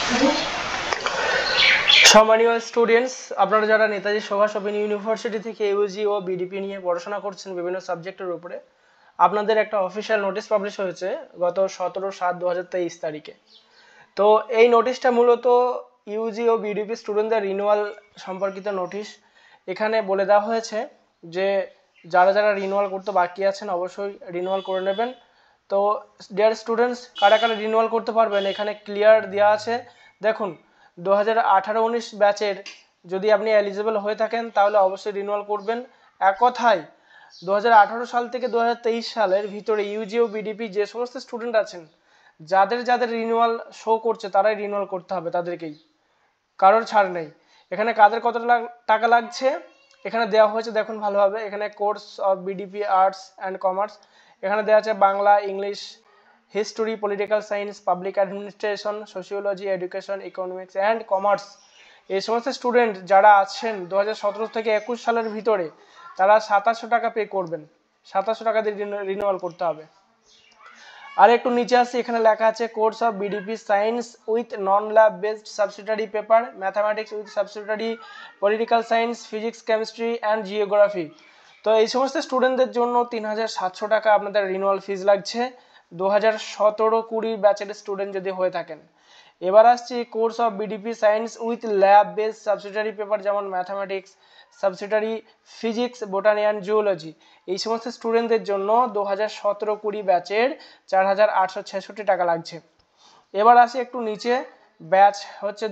সম্মানীয় স্টুডেন্টস, আপনারা যারা নেতাজি সুভাষ ওপেন ইউনিভার্সিটি থেকে ইউজি ও বিডিপি নিয়ে পড়াশোনা করছেন বিভিন্ন সাবজেক্টের উপরে, আপনাদের একটা অফিসিয়াল নোটিশ পাবলিশ হয়েছে গত 17/7/2023 তারিখে। তো এই নোটিশটা মূলত ইউজি ও বিডিপি স্টুডেন্টদের রিনিউয়াল সম্পর্কিত নোটিশ। এখানে বলে দেওয়া হয়েছে যে যারা যারা রিনিউয়াল করতে বাকি আছেন অবশ্যই রিনিউয়াল করে নেবেন। তো ডিয়ার স্টুডেন্টস, কারা কারা রিনিউয়াল করতে পারবেন এখানে ক্লিয়ার দেওয়া আছে। দেখুন, 2018-19 ব্যাচের যদি আপনি এলিজিবল হয়ে থাকেন তাহলে অবশ্যই রিনিউয়াল করবেন। এক কথায় 2018 সাল থেকে 2023 সালের ভিতরে ইউজি ও বিডিপি যে সমস্ত স্টুডেন্ট আছেন, যাদের যাদের রিনিউয়াল শো করছে তারাই রিনিউয়াল করতে হবে, তাদেরকেই, কারোর ছাড় নেই। এখানে কাদের কত টাকা লাগছে এখানে দেওয়া হয়েছে, দেখুন ভালোভাবে। এখানে course of BDP arts and commerce, এখানে দেওয়া আছে Bangla, English, history, political science, public administration, sociology, education, economics and commerce. এই সমস্ত স্টুডেন্ট যারা আছেন 2017 থেকে 21 সালের ভিতরে, তারা 2700 টাকা পে করবেন। 2700 টাকা দিয়ে রিনিউয়াল করতে হবে। আর একটু নিচে আসি, এখানে লেখা আছে course of BDP science with non lab based subsidiary paper, mathematics with subsidiary, political science, physics, chemistry and geography. তো এই সমস্ত স্টুডেন্টদের জন্য 3700 টাকা আপনাদের রিনিউয়াল ফিজ লাগছে 2017-20 ব্যাচের স্টুডেন্ট যদি হয়ে থাকেন। এবার আসছি course of BDP science with lab based subsidiary paper, যেমন mathematics, subsidiary physics, botany and geology. এই সমস্ত স্টুডেন্টদের জন্য 2017-20 ব্যাচের 4866 টাকা লাগছে। এবার আসি একটু নিচে, ব্যাচ হচ্ছে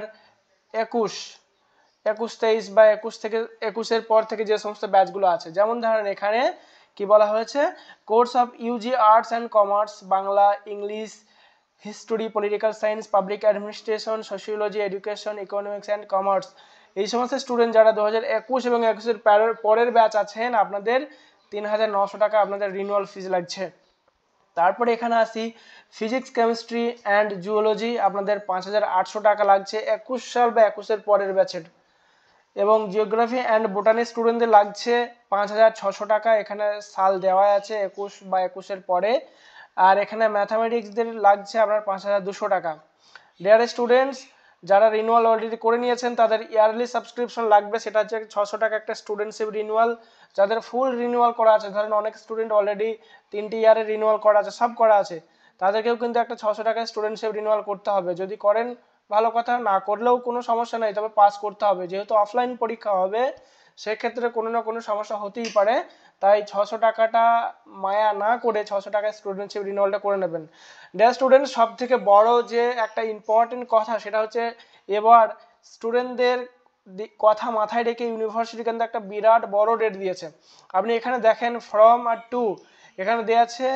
2021-23 বা 21 থেকে 21-এর পর থেকে যে সমস্ত ব্যাচগুলো আছে, যেমন ধরেন এখানে কি বলা হয়েছে, course of UG arts and commerce, Bangla, English, history, political science, public administration, sociology, education, economics and commerce. এই সমস্ত স্টুডেন্ট যারা 2021 এবং 21-এর পরের ব্যাচ আছেন, আপনাদের 3900 টাকা আপনাদের রিনিউয়াল ফিজ লাগছে। তারপরে এখানে আসি ফিজিক্স, কেমিস্ট্রি অ্যান্ড জুওলজি, আপনাদের 5800 টাকা লাগছে 21 সাল বা 21-এর পরের ব্যাচের। এবং জিওগ্রাফি অ্যান্ড বোটানি স্টুডেন্টদের লাগছে 5600 টাকা, এখানে সাল দেওয়া আছে 21 বা 21-এর পরে। আর এখানে ম্যাথামেটিক্সদের লাগছে আপনার 5200 টাকা। ডিয়ার স্টুডেন্টস, যারা রিনিউয়াল অলরেডি করে নিয়েছেন তাদের ইয়ারলি সাবস্ক্রিপশন লাগবে, সেটা হচ্ছে 600 টাকা একটা স্টুডেন্টশিপ রিনিউয়াল। যাদের ফুল রিনিউয়াল করা আছে, ধরেন অনেক স্টুডেন্ট অলরেডি 3টি ইয়ারে রিনিউয়াল করা আছে, সব করা আছে, তাদেরকেও কিন্তু একটা 600 টাকা স্টুডেন্টশিপ রিনিউয়াল করতে হবে। যদি করেন ভালো কথা, না করলেও কোনো সমস্যা নেই, তবে পাস করতে হবে। যেহেতু অফলাইন পরীক্ষা হবে, সেক্ষেত্রে কোনো না কোনো সমস্যা হতেই পারে, তাই 600 টাকাটা মায়া না করে 600 টাকা স্টুডেন্টশিপ রিনিউয়ালটা করে নেবেন। ডিয়ার স্টুডেন্ট, সব থেকে বড় যে একটা ইম্পর্টেন্ট কথা সেটা হচ্ছে, এবার স্টুডেন্টদের কথা মাথায় রেখে ইউনিভার্সিটি কিন্তু একটা বিরাট বড় ডেট দিয়েছে। আপনি এখানে দেখেন ফ্রম আর টু, এখানে দেওয়া আছে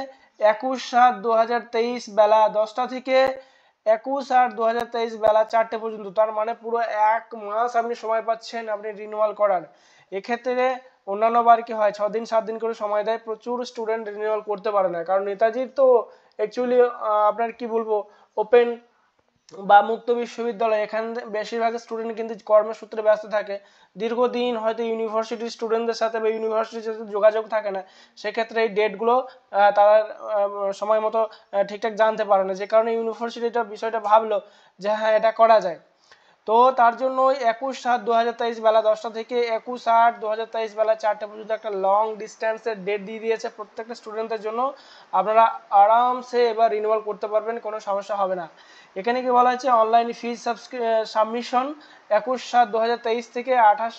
21/7/2023 বেলা 10টা থেকে 21/8/2023 বেলা 4টে পর্যন্ত। তার মানে পুরো 1 মাস আপনি সময় পাচ্ছেন আপনি রিনিউয়াল করার। এক্ষেত্রে অন্যান্য বার কি হয়, 6 দিন 7 দিন করে সময় দেয়, প্রচুর স্টুডেন্ট রিনিউয়াল করতে পারে না, কারণ নেতাজির তো অ্যাকচুয়ালি আপনার কি বলবো, ওপেন বা মুক্ত বিশ্ববিদ্যালয়, এখানে বেশিরভাগ স্টুডেন্ট কিন্তু কর্মসূত্রে ব্যস্ত থাকে, দীর্ঘদিন হয়তো ইউনিভার্সিটির স্টুডেন্টদের সাথে বা ইউনিভার্সিটির সাথে যোগাযোগ থাকে না, সেক্ষেত্রে এই ডেটগুলো তারা সময় মতো ঠিকঠাক জানতে পারে না, যে কারণে ইউনিভার্সিটিটা বিষয়টা ভাবলো যে হ্যাঁ এটা করা যায়। তো তার জন্য 21/7/2023 বেলা 10টা থেকে 21/8/2023 বেলা 4টে পর্যন্ত একটা লং ডিস্টেন্সের ডেট দিয়ে দিয়েছে প্রত্যেকটা স্টুডেন্টদের জন্য। আপনারা আরামসে এবার রিনিউয়াল করতে পারবেন, কোনো সমস্যা হবে না। এখানে কি বলা হচ্ছে, অনলাইন ফিজ সাবমিশন 21/7/2023 থেকে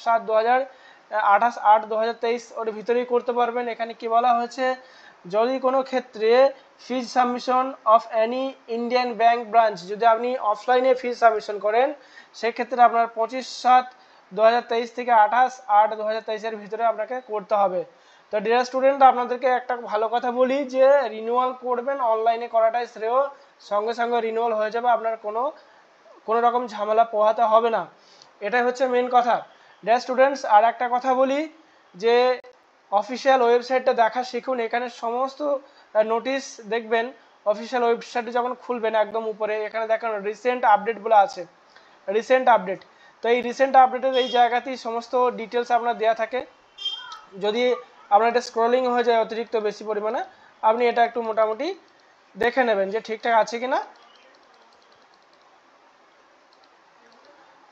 28/8/2023 ওর ভিতরেই করতে পারবেন। এখানে কি বলা হয়েছে, যদি কোনো ক্ষেত্রে fees submission of any Indian bank branch, যদি আপনি অফলাইনে ফিজ সাবমিশন করেন, সেক্ষেত্রে আপনার 25/7/2023 থেকে 28/8/2023 ভিতরে আপনাকে করতে হবে। তো ডিয়ার স্টুডেন্ট, আপনাদেরকে একটা ভালো কথা বলি যে রিনিউয়াল করবেন অনলাইনে করাটাই শ্রেয়, সঙ্গে সঙ্গে রিনিউয়াল হয়ে যাবে, আপনার কোনো রকম ঝামেলা পোহাতে হবে না, এটাই হচ্ছে মেন কথা। ডিয়ার স্টুডেন্টস, আর একটা কথা বলি যে অফিসিয়াল ওয়েবসাইটটা দেখা শিখুন। এখানে সমস্ত নোটিশ দেখবেন, অফিসিয়াল ওয়েবসাইটে যখন খুলবেন একদম উপরে এখানে দেখেন রিসেন্ট আপডেটগুলো আছে, রিসেন্ট আপডেট। তো এই রিসেন্ট আপডেটের এই জায়গাতেই সমস্ত ডিটেলস আপনার দেওয়া থাকে। যদি আপনার এটা স্ক্রলিং হয়ে যায় অতিরিক্ত বেশি পরিমাণে, আপনি এটা একটু মোটামুটি দেখে নেবেন যে ঠিকঠাক আছে কিনা।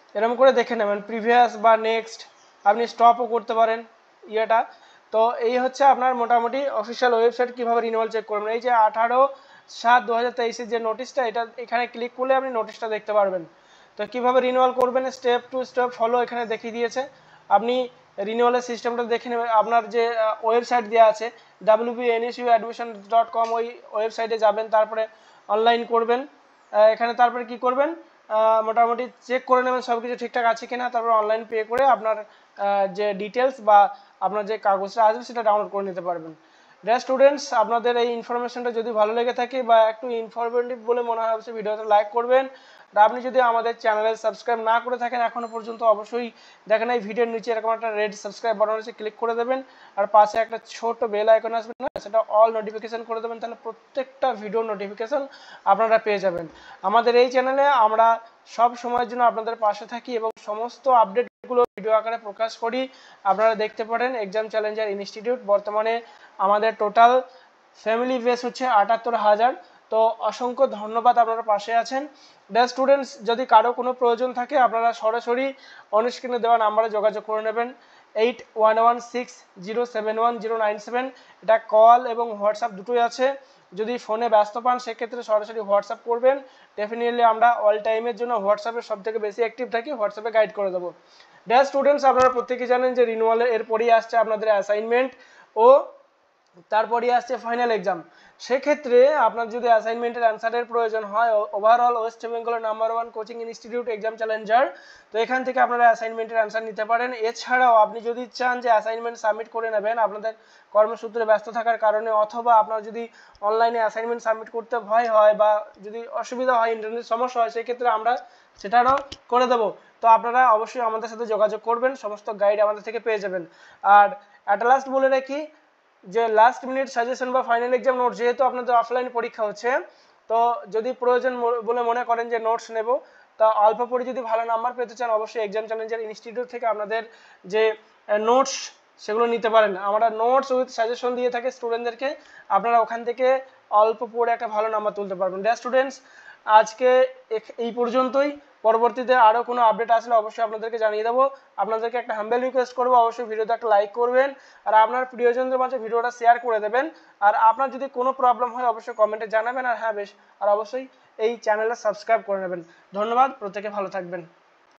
এরকম করে দেখে নেবেন প্রিভিয়াস বা নেক্সট, আপনি স্টপও করতে পারেন ইয়েটা। তো এই হচ্ছে আপনার মোটামুটি অফিসিয়াল ওয়েবসাইট কীভাবে রিনিউয়াল চেক করবেন। এই যে 18/7/2023 যে নোটিশটা, এটা এখানে ক্লিক করলে আপনি নোটিশটা দেখতে পারবেন। তো কীভাবে রিনিউয়াল করবেন স্টেপ টু স্টেপ ফলো এখানে দেখিয়ে দিয়েছে। আপনি রিনিউয়ালের সিস্টেমটা দেখে নেবেন। আপনার যে ওয়েবসাইট দেওয়া আছে wpnsuadmission.com, ওই ওয়েবসাইটে যাবেন, তারপরে অনলাইন করবেন। এখানে তারপরে কি করবেন, মোটামুটি চেক করে নেবেন সব কিছু ঠিকঠাক আছে কিনা, তারপর অনলাইন পে করে আপনার যে ডিটেলস বা আপনার যে কাগজটা আসবে সেটা ডাউনলোড করে নিতে পারবেন। ডিয়ার স্টুডেন্টস, আপনাদের এই ইনফরমেশনটা যদি ভালো লেগে থাকে বা একটু ইনফরমেটিভ বলে মনে হয় অবশ্যই ভিডিওটা লাইক করবেন। আর আপনি যদি আমাদের চ্যানেলে সাবস্ক্রাইব না করে থাকেন এখনো পর্যন্ত, অবশ্যই দেখেন এই ভিডিওর নিচে এরকম একটা রেড সাবস্ক্রাইব বাটন আছে, ক্লিক করে দেবেন। আর পাশে একটা ছোট বেল আইকন আসবে না, সেটা অল নোটিফিকেশন করে দেবেন, তাহলে প্রত্যেকটা ভিডিওর নোটিফিকেশন আপনারা পেয়ে যাবেন। আমাদের এই চ্যানেলে আমরা সব সময়ের জন্য আপনাদের পাশে থাকি এবং সমস্ত আপডেটগুলো ভিডিও আকারে প্রকাশ করি। আপনারা দেখতে পারেন এক্সাম চ্যালেঞ্জার ইনস্টিটিউট বর্তমানে আমাদের টোটাল ফ্যামিলি বেস হচ্ছে 78,000। তো অসংখ্য ধন্যবাদ, আপনারা পাশে আছেন। ডিয়ার স্টুডেন্টস, যদি কারো কোনো প্রয়োজন থাকে আপনারা সরাসরি অনস্ক্রিনে দেওয়া নাম্বারে যোগাযোগ করে নেবেন 8116071097। এটা কল এবং হোয়াটসঅ্যাপ দুটোই আছে। যদি ফোনে ব্যস্ত পান সেক্ষেত্রে সরাসরি হোয়াটসঅ্যাপ করবেন। ডেফিনেটলি আমরা অল টাইমের জন্য হোয়াটসঅ্যাপে সব থেকে বেশি অ্যাক্টিভ থাকি, হোয়াটসঅ্যাপে গাইড করে দেবো। ডিয়ার স্টুডেন্টস, আপনারা প্রত্যেকেই জানেন যে রিনিউয়ালের এরপরই আসছে আপনাদের অ্যাসাইনমেন্ট ও তারপরই আসছে ফাইনাল এক্সাম। সেক্ষেত্রে আপনার যদি অ্যাসাইনমেন্টের অ্যান্সারের প্রয়োজন হয়, ওভারঅল ওয়েস্ট বেঙ্গলের number 1 coaching institute exam challenger, তো এখান থেকে আপনারা অ্যাসাইনমেন্টের অ্যান্সার নিতে পারেন। এছাড়াও আপনি যদি চান যে অ্যাসাইনমেন্ট সাবমিট করে নেবেন আপনাদের কর্মসূত্রে ব্যস্ত থাকার কারণে, অথবা আপনার যদি অনলাইনে অ্যাসাইনমেন্ট সাবমিট করতে ভয় হয় বা যদি অসুবিধা হয়, ইন্টারনেট সমস্যা হয়, সেক্ষেত্রে আমরা সেটারও করে দেবো। তো আপনারা অবশ্যই আমাদের সাথে যোগাযোগ করবেন, সমস্ত গাইড আমাদের থেকে পেয়ে যাবেন। আর অ্যাট লাস্ট বলে রাখি যে লাস্ট মিনিট সাজেশন বা ফাইনাল এক্সাম নোট, যেহেতু আপনাদের অফলাইন পরীক্ষা হচ্ছে, তো যদি প্রয়োজন বলে মনে করেন যে নোটস নেব, তা অল্প পড়ে যদি ভালো নাম্বার পেতে চান অবশ্যই এক্সাম চ্যালেঞ্জার ইনস্টিটিউট থেকে আপনাদের যে নোটস সেগুলো নিতে পারেন। আমরা নোটস উইথ সাজেশন দিয়ে থাকি স্টুডেন্টদেরকে, আপনারা ওখান থেকে অল্প পড়ে একটা ভালো নাম্বার তুলতে পারবেন। ডিয়ার স্টুডেন্টস, আজকে এই পর্যন্তই। পরবর্তীতে আরও কোনো আপডেট আসলে অবশ্যই আপনাদেরকে জানিয়ে দেবো। আপনাদেরকে একটা হাম্বেল রিকোয়েস্ট করবো, অবশ্যই ভিডিওতে একটা লাইক করবেন আর আপনার প্রিয়জনদের মাঝে ভিডিওটা শেয়ার করে দেবেন। আর আপনার যদি কোনো প্রবলেম হয় অবশ্যই কমেন্টে জানাবেন। আর হ্যাঁ বেশ, আর অবশ্যই এই চ্যানেলটা সাবস্ক্রাইব করে নেবেন। ধন্যবাদ, প্রত্যেকে ভালো থাকবেন।